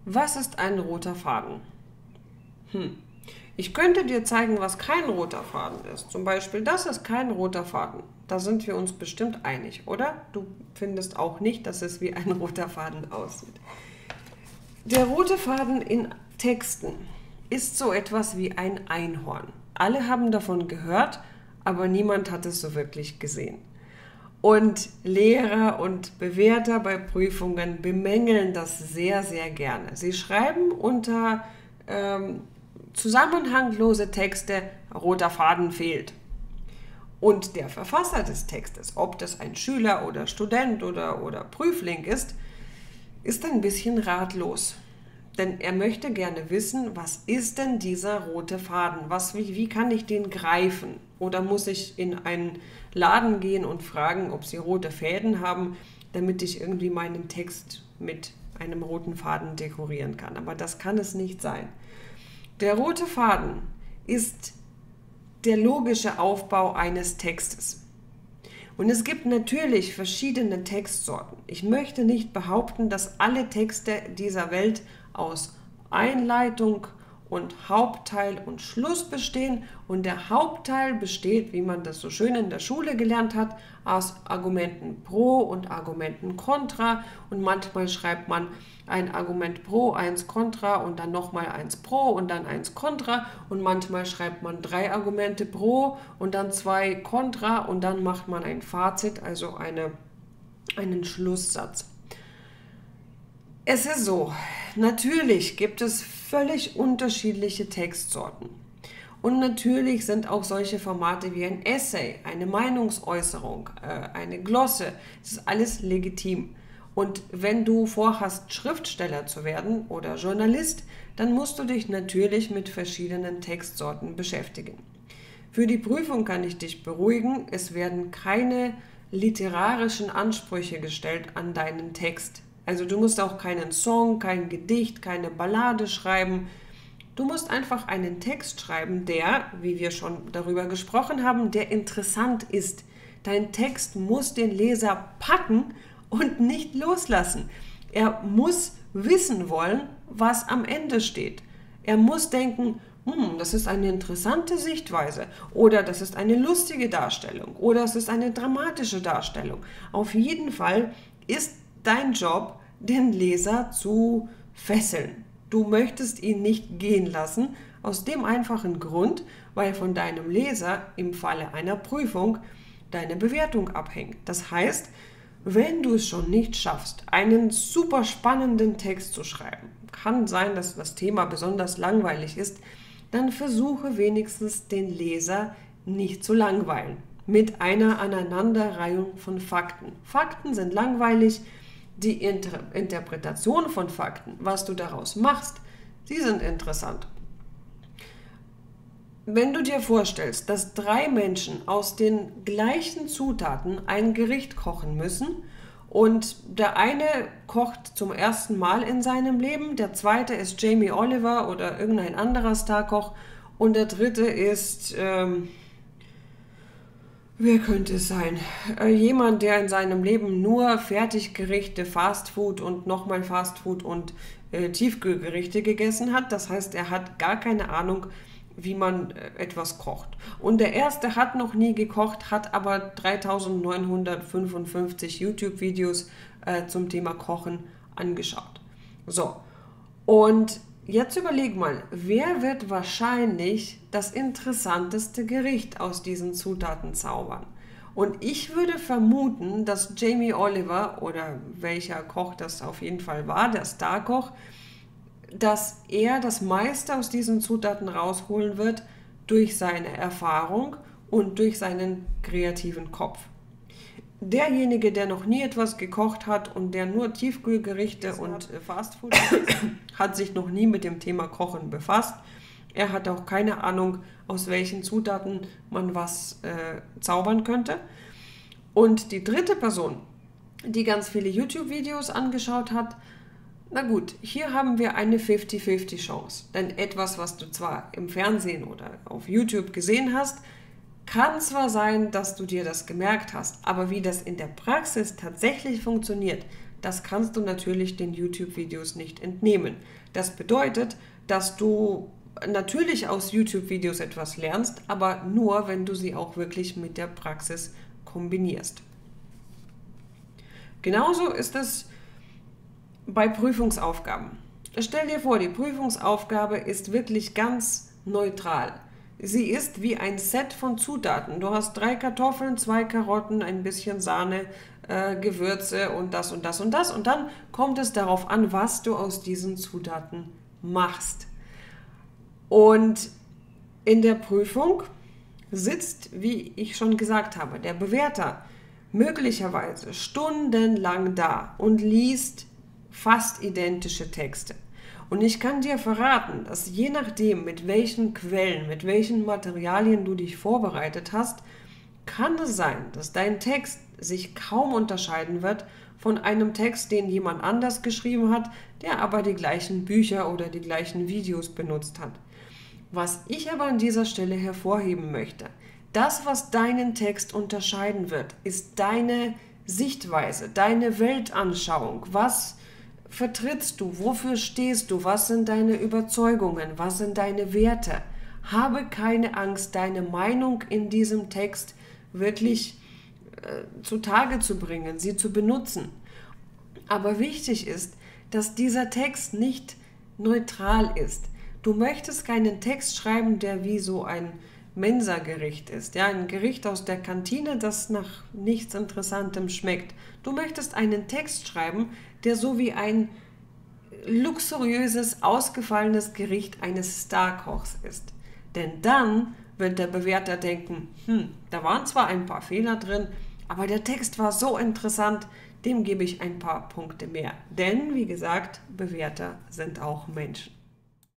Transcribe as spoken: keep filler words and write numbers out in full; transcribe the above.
Was ist ein roter Faden? Hm. Ich könnte dir zeigen, was kein roter Faden ist. Zum Beispiel, das ist kein roter Faden. Da sind wir uns bestimmt einig, oder? Du findest auch nicht, dass es wie ein roter Faden aussieht. Der rote Faden in Texten ist so etwas wie ein Einhorn. Alle haben davon gehört, aber niemand hat es so wirklich gesehen. Und Lehrer und Bewerter bei Prüfungen bemängeln das sehr, sehr gerne. Sie schreiben unter ähm, zusammenhanglose Texte, roter Faden fehlt. Und der Verfasser des Textes, ob das ein Schüler oder Student oder, oder Prüfling ist, ist ein bisschen ratlos. Denn er möchte gerne wissen, was ist denn dieser rote Faden? Was, wie, wie kann ich den greifen? Oder muss ich in einen Laden gehen und fragen, ob sie rote Fäden haben, damit ich irgendwie meinen Text mit einem roten Faden dekorieren kann? Aber das kann es nicht sein. Der rote Faden ist der logische Aufbau eines Textes. Und es gibt natürlich verschiedene Textsorten. Ich möchte nicht behaupten, dass alle Texte dieser Welt aus Einleitung und Hauptteil und Schluss bestehen. Und der Hauptteil besteht, wie man das so schön in der Schule gelernt hat, aus Argumenten pro und Argumenten contra. Und manchmal schreibt man ein Argument pro, eins contra und dann nochmal eins pro und dann eins contra. Und manchmal schreibt man drei Argumente pro und dann zwei contra und dann macht man ein Fazit, also eine, einen Schlusssatz. Es ist so, natürlich gibt es völlig unterschiedliche Textsorten. Und natürlich sind auch solche Formate wie ein Essay, eine Meinungsäußerung, eine Glosse, das ist alles legitim. Und wenn du vorhast, Schriftsteller zu werden oder Journalist, dann musst du dich natürlich mit verschiedenen Textsorten beschäftigen. Für die Prüfung kann ich dich beruhigen, es werden keine literarischen Ansprüche gestellt an deinen Text. Also du musst auch keinen Song, kein Gedicht, keine Ballade schreiben. Du musst einfach einen Text schreiben, der, wie wir schon darüber gesprochen haben, der interessant ist. Dein Text muss den Leser packen und nicht loslassen. Er muss wissen wollen, was am Ende steht. Er muss denken, hm, das ist eine interessante Sichtweise oder das ist eine lustige Darstellung oder es ist eine dramatische Darstellung. Auf jeden Fall ist dein Job, den Leser zu fesseln. Du möchtest ihn nicht gehen lassen, aus dem einfachen Grund, weil von deinem Leser im Falle einer Prüfung deine Bewertung abhängt. Das heißt, wenn du es schon nicht schaffst, einen super spannenden Text zu schreiben, kann sein, dass das Thema besonders langweilig ist, dann versuche wenigstens den Leser nicht zu langweilen. Mit einer Aneinanderreihung von Fakten. Fakten sind langweilig, die Inter- Interpretation von Fakten, was du daraus machst, die sind interessant. Wenn du dir vorstellst, dass drei Menschen aus den gleichen Zutaten ein Gericht kochen müssen und der eine kocht zum ersten Mal in seinem Leben, der zweite ist Jamie Oliver oder irgendein anderer Starkoch und der dritte ist... Ähm, Wer könnte es sein? Äh, jemand, der in seinem Leben nur Fertiggerichte, Fastfood und nochmal Fastfood und äh, Tiefkühlgerichte gegessen hat. Das heißt, er hat gar keine Ahnung, wie man äh, etwas kocht. Und der erste hat noch nie gekocht, hat aber dreitausendneunhundertfünfundfünfzig YouTube-Videos äh, zum Thema Kochen angeschaut. So, und jetzt überleg mal, wer wird wahrscheinlich das interessanteste Gericht aus diesen Zutaten zaubern? Und ich würde vermuten, dass Jamie Oliver oder welcher Koch das auf jeden Fall war, der Starkoch, dass er das meiste aus diesen Zutaten rausholen wird durch seine Erfahrung und durch seinen kreativen Kopf. Derjenige, der noch nie etwas gekocht hat und der nur Tiefkühlgerichte und Fastfood hat sich noch nie mit dem Thema Kochen befasst. Er hat auch keine Ahnung, aus welchen Zutaten man was äh, zaubern könnte. Und die dritte Person, die ganz viele YouTube-Videos angeschaut hat, na gut, hier haben wir eine fünfzig fünfzig Chance. Denn etwas, was du zwar im Fernsehen oder auf YouTube gesehen hast, kann zwar sein, dass du dir das gemerkt hast, aber wie das in der Praxis tatsächlich funktioniert, Das kannst du natürlich den YouTube-Videos nicht entnehmen. Das bedeutet, dass du natürlich aus YouTube-Videos etwas lernst, aber nur, wenn du sie auch wirklich mit der Praxis kombinierst. Genauso ist es bei Prüfungsaufgaben. Stell dir vor, die Prüfungsaufgabe ist wirklich ganz neutral. Sie ist wie ein Set von Zutaten. Du hast drei Kartoffeln, zwei Karotten, ein bisschen Sahne, äh, Gewürze und das und das und das. Und dann kommt es darauf an, was du aus diesen Zutaten machst. Und in der Prüfung sitzt, wie ich schon gesagt habe, der Bewerter möglicherweise stundenlang da und liest fast identische Texte. Und ich kann dir verraten, dass je nachdem, mit welchen Quellen, mit welchen Materialien du dich vorbereitet hast, kann es sein, dass dein Text sich kaum unterscheiden wird von einem Text, den jemand anders geschrieben hat, der aber die gleichen Bücher oder die gleichen Videos benutzt hat. Was ich aber an dieser Stelle hervorheben möchte, das, was deinen Text unterscheiden wird, ist deine Sichtweise, deine Weltanschauung. Was vertrittst du? Wofür stehst du? Was sind deine Überzeugungen? Was sind deine Werte? Habe keine Angst, deine Meinung in diesem Text wirklich äh, zutage zu bringen, sie zu benutzen. Aber wichtig ist, dass dieser Text nicht neutral ist. Du möchtest keinen Text schreiben, der wie so ein Mensagericht ist, ja, ein Gericht aus der Kantine, das nach nichts Interessantem schmeckt. Du möchtest einen Text schreiben, der so wie ein luxuriöses, ausgefallenes Gericht eines Starkochs ist. Denn dann wird der Bewerter denken, hm, da waren zwar ein paar Fehler drin, aber der Text war so interessant, dem gebe ich ein paar Punkte mehr. Denn, wie gesagt, Bewerter sind auch Menschen.